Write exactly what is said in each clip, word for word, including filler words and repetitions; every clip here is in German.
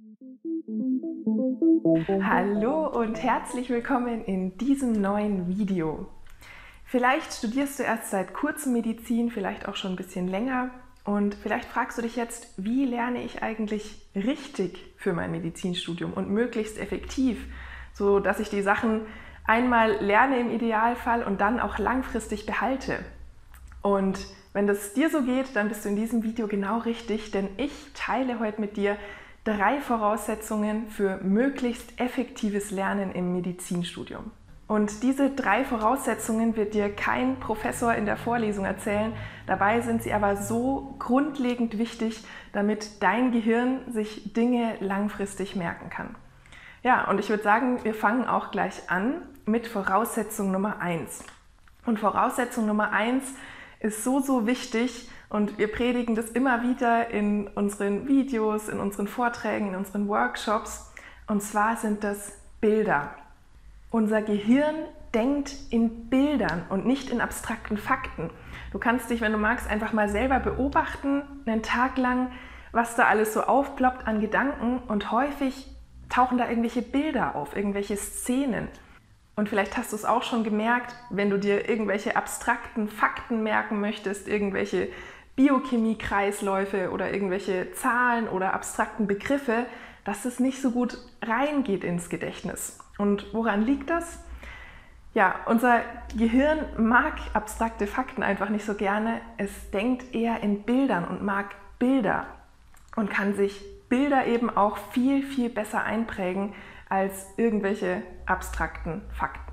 Hallo und herzlich willkommen in diesem neuen Video. Vielleicht studierst du erst seit kurzem Medizin, vielleicht auch schon ein bisschen länger und vielleicht fragst du dich jetzt, wie lerne ich eigentlich richtig für mein Medizinstudium und möglichst effektiv, so dass ich die Sachen einmal lerne im Idealfall und dann auch langfristig behalte. Und wenn das dir so geht, dann bist du in diesem Video genau richtig, denn ich teile heute mit dir drei Voraussetzungen für möglichst effektives Lernen im Medizinstudium. Und diese drei Voraussetzungen wird dir kein Professor in der Vorlesung erzählen, dabei sind sie aber so grundlegend wichtig, damit dein Gehirn sich Dinge langfristig merken kann. Ja, und ich würde sagen, wir fangen auch gleich an mit Voraussetzung Nummer eins. Und Voraussetzung Nummer eins ist so, so wichtig und wir predigen das immer wieder in unseren Videos, in unseren Vorträgen, in unseren Workshops. Und zwar sind das Bilder. Unser Gehirn denkt in Bildern und nicht in abstrakten Fakten. Du kannst dich, wenn du magst, einfach mal selber beobachten, einen Tag lang, was da alles so aufploppt an Gedanken und häufig tauchen da irgendwelche Bilder auf, irgendwelche Szenen. Und vielleicht hast du es auch schon gemerkt, wenn du dir irgendwelche abstrakten Fakten merken möchtest, irgendwelche Biochemie-Kreisläufe oder irgendwelche Zahlen oder abstrakten Begriffe, dass es nicht so gut reingeht ins Gedächtnis. Und woran liegt das? Ja, unser Gehirn mag abstrakte Fakten einfach nicht so gerne. Es denkt eher in Bildern und mag Bilder und kann sich Bilder eben auch viel, viel besser einprägen als irgendwelche abstrakten Fakten.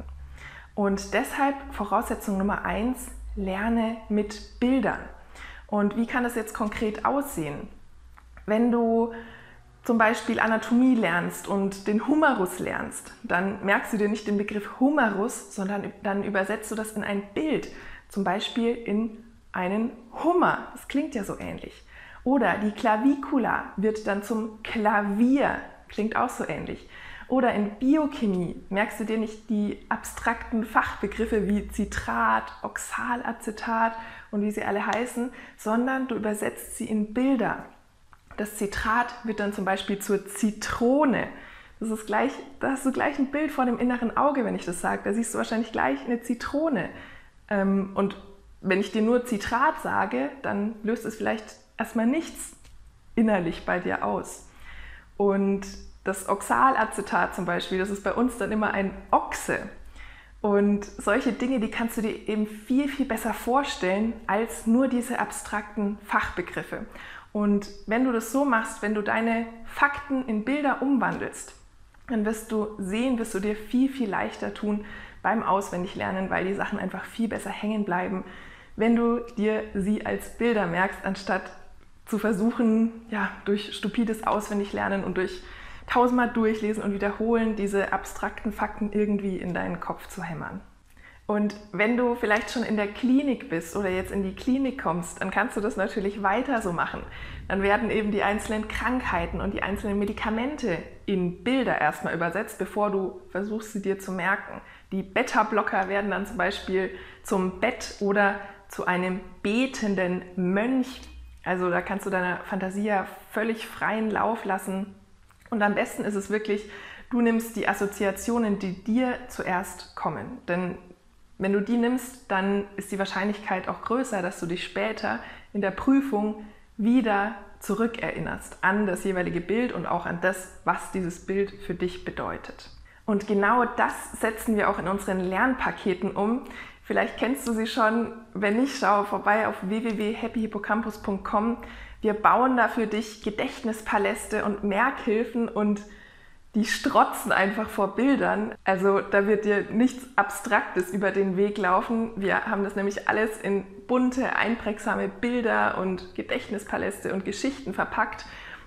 Und deshalb Voraussetzung Nummer eins, lerne mit Bildern. Und wie kann das jetzt konkret aussehen? Wenn du zum Beispiel Anatomie lernst und den Humerus lernst, dann merkst du dir nicht den Begriff Humerus, sondern dann übersetzt du das in ein Bild, zum Beispiel in einen Hummer. Das klingt ja so ähnlich. Oder die Clavicula wird dann zum Klavier, klingt auch so ähnlich. Oder in Biochemie merkst du dir nicht die abstrakten Fachbegriffe wie Citrat, Oxalacetat und wie sie alle heißen, sondern du übersetzt sie in Bilder. Das Citrat wird dann zum Beispiel zur Zitrone. Das ist gleich, da hast du gleich ein Bild vor dem inneren Auge, wenn ich das sage. Da siehst du wahrscheinlich gleich eine Zitrone. Und wenn ich dir nur Citrat sage, dann löst es vielleicht erstmal nichts innerlich bei dir aus. Und das Oxalacetat zum Beispiel, das ist bei uns dann immer ein Ochse. Und solche Dinge, die kannst du dir eben viel, viel besser vorstellen als nur diese abstrakten Fachbegriffe. Und wenn du das so machst, wenn du deine Fakten in Bilder umwandelst, dann wirst du sehen, wirst du dir viel, viel leichter tun beim Auswendiglernen, weil die Sachen einfach viel besser hängen bleiben, wenn du dir sie als Bilder merkst, anstatt zu versuchen, ja, durch stupides Auswendiglernen und durch tausendmal durchlesen und wiederholen, diese abstrakten Fakten irgendwie in deinen Kopf zu hämmern. Und wenn du vielleicht schon in der Klinik bist oder jetzt in die Klinik kommst, dann kannst du das natürlich weiter so machen. Dann werden eben die einzelnen Krankheiten und die einzelnen Medikamente in Bilder erstmal übersetzt, bevor du versuchst, sie dir zu merken. Die Beta-Blocker werden dann zum Beispiel zum Bett oder zu einem betenden Mönch. Also da kannst du deiner Fantasie ja völlig freien Lauf lassen. Und am besten ist es wirklich, du nimmst die Assoziationen, die dir zuerst kommen. Denn wenn du die nimmst, dann ist die Wahrscheinlichkeit auch größer, dass du dich später in der Prüfung wieder zurückerinnerst an das jeweilige Bild und auch an das, was dieses Bild für dich bedeutet. Und genau das setzen wir auch in unseren Lernpaketen um. Vielleicht kennst du sie schon. Wenn nicht, schau vorbei auf w w w punkt happy hippocampus punkt com. Wir bauen da für dich Gedächtnispaläste und Merkhilfen und die strotzen einfach vor Bildern. Also da wird dir nichts Abstraktes über den Weg laufen. Wir haben das nämlich alles in bunte, einprägsame Bilder und Gedächtnispaläste und Geschichten verpackt.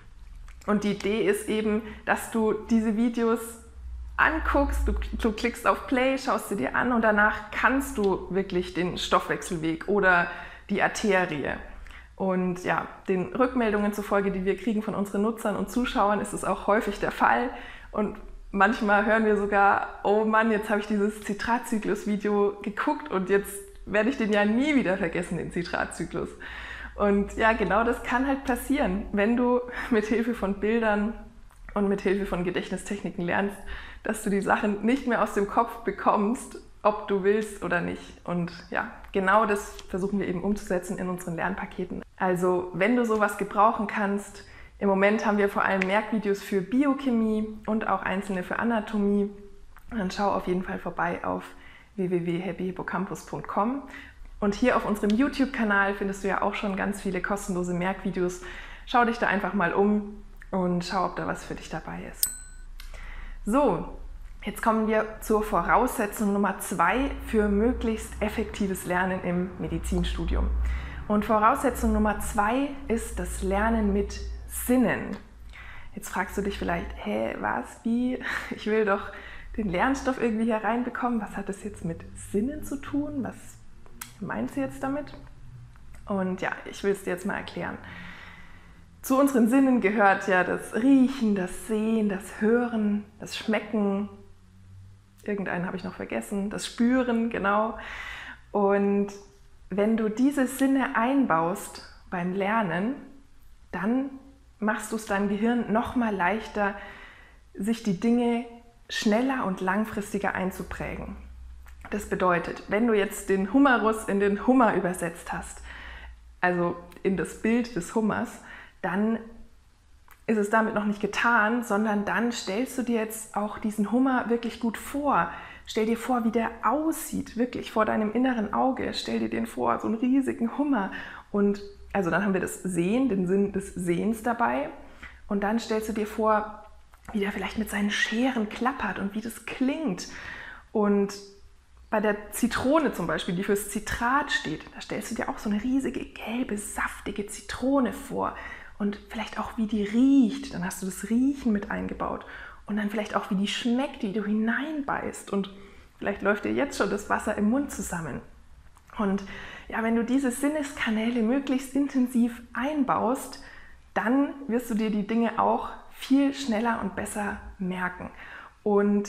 Und die Idee ist eben, dass du diese Videos anguckst, du, du klickst auf Play, schaust sie dir an und danach kannst du wirklich den Stoffwechselweg oder die Arterie. Und ja, den Rückmeldungen zufolge, die wir kriegen von unseren Nutzern und Zuschauern, ist es auch häufig der Fall. Und manchmal hören wir sogar, oh Mann, jetzt habe ich dieses Zitratzyklus-Video geguckt und jetzt werde ich den ja nie wieder vergessen, den Zitratzyklus. Und ja, genau das kann halt passieren, wenn du mit Hilfe von Bildern und mit Hilfe von Gedächtnistechniken lernst, dass du die Sachen nicht mehr aus dem Kopf bekommst, ob du willst oder nicht. Und ja, genau das versuchen wir eben umzusetzen in unseren Lernpaketen. Also wenn du sowas gebrauchen kannst, im Moment haben wir vor allem Merkvideos für Biochemie und auch einzelne für Anatomie. Dann schau auf jeden Fall vorbei auf w w w punkt happy hippocampus punkt com. Und hier auf unserem YouTube-Kanal findest du ja auch schon ganz viele kostenlose Merkvideos. Schau dich da einfach mal um und schau, ob da was für dich dabei ist. So, jetzt kommen wir zur Voraussetzung Nummer zwei für möglichst effektives Lernen im Medizinstudium. Und Voraussetzung Nummer zwei ist das Lernen mit Sinnen. Jetzt fragst du dich vielleicht, hä, was, wie? Ich will doch den Lernstoff irgendwie hier reinbekommen. Was hat das jetzt mit Sinnen zu tun? Was meinst du jetzt damit? Und ja, ich will es dir jetzt mal erklären. Zu unseren Sinnen gehört ja das Riechen, das Sehen, das Hören, das Schmecken. Irgendeinen habe ich noch vergessen, das Spüren, genau. Und wenn du diese Sinne einbaust beim Lernen, dann machst du es deinem Gehirn noch mal leichter, sich die Dinge schneller und langfristiger einzuprägen. Das bedeutet, wenn du jetzt den Hummerus in den Hummer übersetzt hast, also in das Bild des Hummers, dann ist es damit noch nicht getan, sondern dann stellst du dir jetzt auch diesen Hummer wirklich gut vor. Stell dir vor, wie der aussieht, wirklich vor deinem inneren Auge. Stell dir den vor, so einen riesigen Hummer. Und also dann haben wir das Sehen, den Sinn des Sehens dabei. Und dann stellst du dir vor, wie der vielleicht mit seinen Scheren klappert und wie das klingt. Und bei der Zitrone zum Beispiel, die fürs Zitrat steht, da stellst du dir auch so eine riesige, gelbe, saftige Zitrone vor. Und vielleicht auch, wie die riecht. Dann hast du das Riechen mit eingebaut. Und dann vielleicht auch, wie die schmeckt, wie du hineinbeißt. Und vielleicht läuft dir jetzt schon das Wasser im Mund zusammen. Und ja, wenn du diese Sinneskanäle möglichst intensiv einbaust, dann wirst du dir die Dinge auch viel schneller und besser merken. Und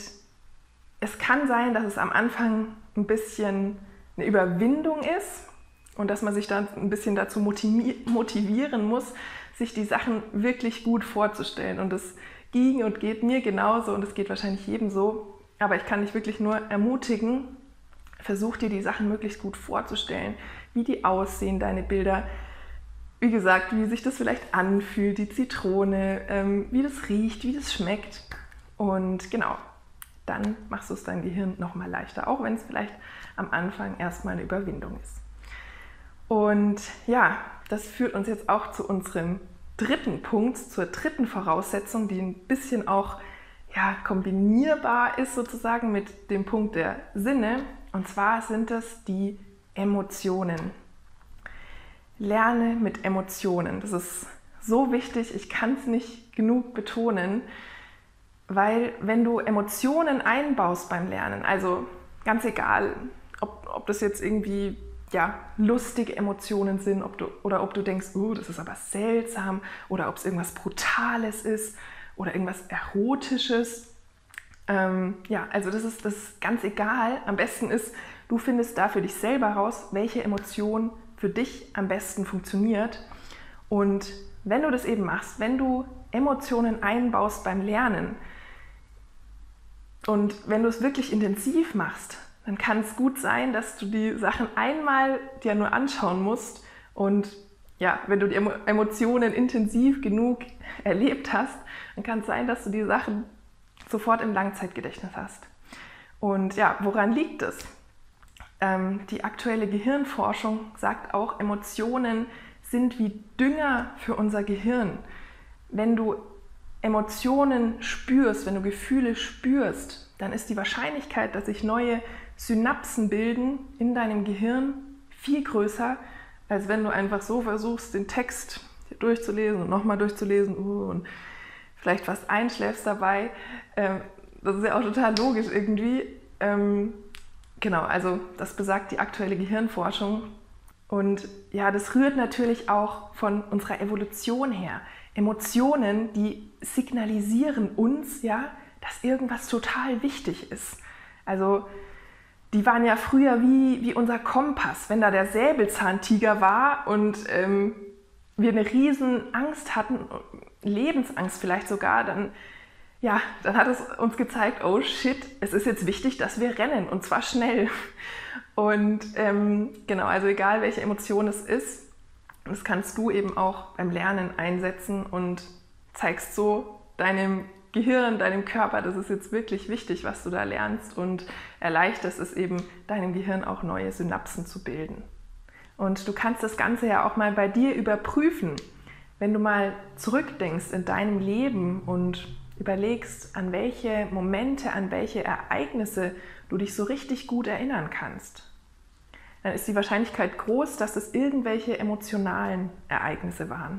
es kann sein, dass es am Anfang ein bisschen eine Überwindung ist und dass man sich dann ein bisschen dazu motivieren muss, sich die Sachen wirklich gut vorzustellen. Und das ging und geht mir genauso und es geht wahrscheinlich jedem so. Aber ich kann dich wirklich nur ermutigen, versuch dir die Sachen möglichst gut vorzustellen, wie die aussehen, deine Bilder. Wie gesagt, wie sich das vielleicht anfühlt, die Zitrone, ähm, wie das riecht, wie das schmeckt. Und genau, dann machst du es deinem Gehirn nochmal leichter, auch wenn es vielleicht am Anfang erstmal eine Überwindung ist. Und ja, das führt uns jetzt auch zu unserem dritten Punkt, zur dritten Voraussetzung, die ein bisschen auch ja, kombinierbar ist sozusagen mit dem Punkt der Sinne. Und zwar sind es die Emotionen. Lerne mit Emotionen. Das ist so wichtig, ich kann es nicht genug betonen, weil wenn du Emotionen einbaust beim Lernen, also ganz egal, ob, ob das jetzt irgendwie ja, lustige Emotionen sind, ob du, oder ob du denkst, oh, das ist aber seltsam, oder ob es irgendwas Brutales ist oder irgendwas Erotisches. Ähm, ja, also das ist, das ist ganz egal. Am besten ist, du findest da für dich selber raus, welche Emotion für dich am besten funktioniert. Und wenn du das eben machst, wenn du Emotionen einbaust beim Lernen und wenn du es wirklich intensiv machst, dann kann es gut sein, dass du die Sachen einmal dir nur anschauen musst und ja, wenn du die Emotionen intensiv genug erlebt hast, dann kann es sein, dass du die Sachen sofort im Langzeitgedächtnis hast. Und ja, woran liegt es? Ähm, die aktuelle Gehirnforschung sagt auch, Emotionen sind wie Dünger für unser Gehirn. Wenn du Emotionen spürst, wenn du Gefühle spürst, dann ist die Wahrscheinlichkeit, dass sich neue Synapsen bilden in deinem Gehirn viel größer, als wenn du einfach so versuchst, den Text durchzulesen und nochmal durchzulesen uh, und vielleicht fast einschläfst dabei. Ähm, das ist ja auch total logisch irgendwie. Ähm, genau, also das besagt die aktuelle Gehirnforschung. Und ja, das rührt natürlich auch von unserer Evolution her. Emotionen, die signalisieren uns, ja, dass irgendwas total wichtig ist. Also die waren ja früher wie, wie unser Kompass. Wenn da der Säbelzahntiger war und ähm, wir eine riesen Angst hatten, Lebensangst vielleicht sogar, dann ja, dann hat es uns gezeigt, oh shit, es ist jetzt wichtig, dass wir rennen und zwar schnell. Und ähm, genau, also egal welche Emotion es ist, das kannst du eben auch beim Lernen einsetzen und zeigst so deinem Gehirn, deinem Körper, das ist jetzt wirklich wichtig, was du da lernst, und erleichterst es eben, deinem Gehirn auch neue Synapsen zu bilden. Und du kannst das Ganze ja auch mal bei dir überprüfen, wenn du mal zurückdenkst in deinem Leben und überlegst, an welche Momente, an welche Ereignisse du dich so richtig gut erinnern kannst. Dann ist die Wahrscheinlichkeit groß, dass es irgendwelche emotionalen Ereignisse waren.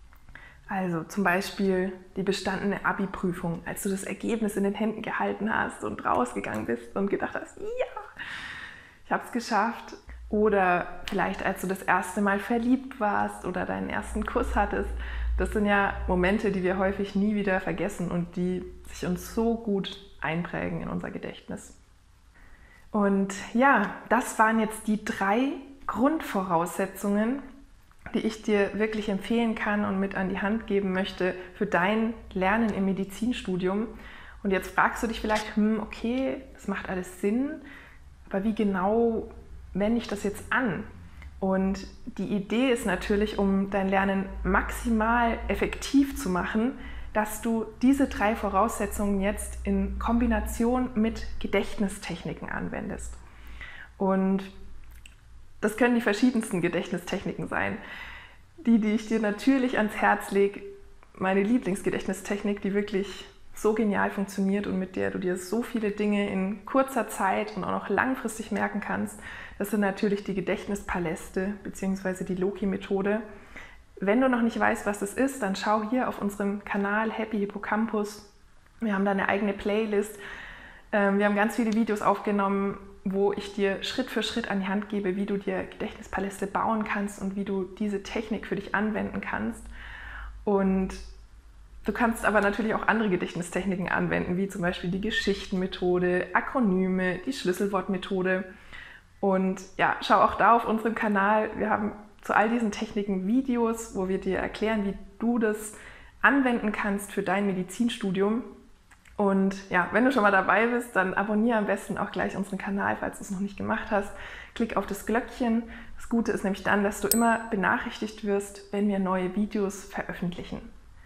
Also zum Beispiel die bestandene Abi-Prüfung, als du das Ergebnis in den Händen gehalten hast und rausgegangen bist und gedacht hast, ja, ich habe es geschafft. Oder vielleicht als du das erste Mal verliebt warst oder deinen ersten Kuss hattest. Das sind ja Momente, die wir häufig nie wieder vergessen und die sich uns so gut einprägen in unser Gedächtnis. Und ja, das waren jetzt die drei Grundvoraussetzungen, die ich dir wirklich empfehlen kann und mit an die Hand geben möchte für dein Lernen im Medizinstudium. Und jetzt fragst du dich vielleicht, hm, okay, das macht alles Sinn, aber wie genau wende ich das jetzt an? Und die Idee ist natürlich, um dein Lernen maximal effektiv zu machen, dass du diese drei Voraussetzungen jetzt in Kombination mit Gedächtnistechniken anwendest. Und das können die verschiedensten Gedächtnistechniken sein. Die, die ich dir natürlich ans Herz lege, meine Lieblingsgedächtnistechnik, die wirklich so genial funktioniert und mit der du dir so viele Dinge in kurzer Zeit und auch noch langfristig merken kannst, das sind natürlich die Gedächtnispaläste bzw. die Loki-Methode. Wenn du noch nicht weißt, was das ist, dann schau hier auf unserem Kanal Happy Hippocampus. Wir haben da eine eigene Playlist. Wir haben ganz viele Videos aufgenommen, wo ich dir Schritt für Schritt an die Hand gebe, wie du dir Gedächtnispaläste bauen kannst und wie du diese Technik für dich anwenden kannst. Und du kannst aber natürlich auch andere Gedächtnistechniken anwenden, wie zum Beispiel die Geschichtenmethode, Akronyme, die Schlüsselwortmethode. Und ja, schau auch da auf unserem Kanal. Wir haben zu all diesen Techniken Videos, wo wir dir erklären, wie du das anwenden kannst für dein Medizinstudium. Und ja, wenn du schon mal dabei bist, dann abonniere am besten auch gleich unseren Kanal, falls du es noch nicht gemacht hast. Klick auf das Glöckchen. Das Gute ist nämlich dann, dass du immer benachrichtigt wirst, wenn wir neue Videos veröffentlichen.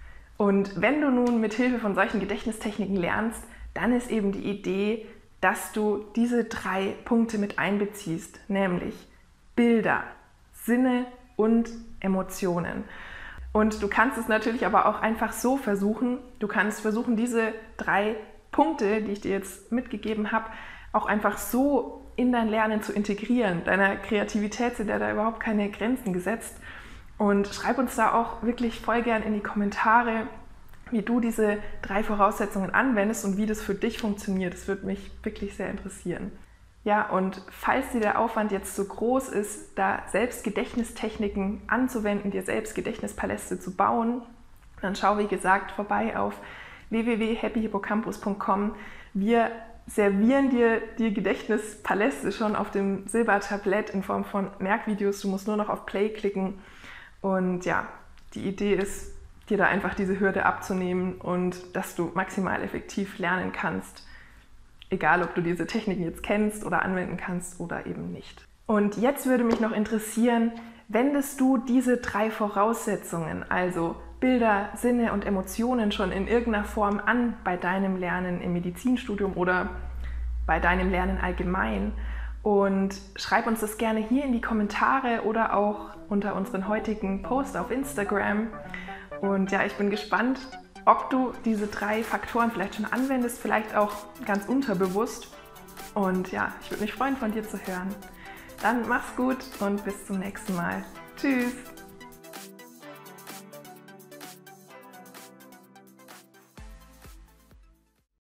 Und wenn du nun mit Hilfe von solchen Gedächtnistechniken lernst, dann ist eben die Idee, dass du diese drei Punkte mit einbeziehst, nämlich Bilder, Sinne und Emotionen. Und du kannst es natürlich aber auch einfach so versuchen. Du kannst versuchen, diese drei Punkte, die ich dir jetzt mitgegeben habe, auch einfach so in dein Lernen zu integrieren. Deiner Kreativität sind ja da überhaupt keine Grenzen gesetzt. Und schreib uns da auch wirklich voll gern in die Kommentare, wie du diese drei Voraussetzungen anwendest und wie das für dich funktioniert. Das würde mich wirklich sehr interessieren. Ja, und falls dir der Aufwand jetzt so groß ist, da selbst Gedächtnistechniken anzuwenden, dir selbst Gedächtnispaläste zu bauen, dann schau, wie gesagt, vorbei auf w w w punkt happy hippocampus punkt com. Wir servieren dir die Gedächtnispaläste schon auf dem Silbertablett in Form von Merkvideos. Du musst nur noch auf Play klicken. Und ja, die Idee ist, dir da einfach diese Hürde abzunehmen und dass du maximal effektiv lernen kannst. Egal, ob du diese Techniken jetzt kennst oder anwenden kannst oder eben nicht. Und jetzt würde mich noch interessieren, wendest du diese drei Voraussetzungen, also Bilder, Sinne und Emotionen, schon in irgendeiner Form an bei deinem Lernen im Medizinstudium oder bei deinem Lernen allgemein? Und schreib uns das gerne hier in die Kommentare oder auch unter unseren heutigen Post auf Instagram. Und ja, ich bin gespannt, ob du diese drei Faktoren vielleicht schon anwendest, vielleicht auch ganz unterbewusst. Und ja, ich würde mich freuen, von dir zu hören. Dann mach's gut und bis zum nächsten Mal. Tschüss!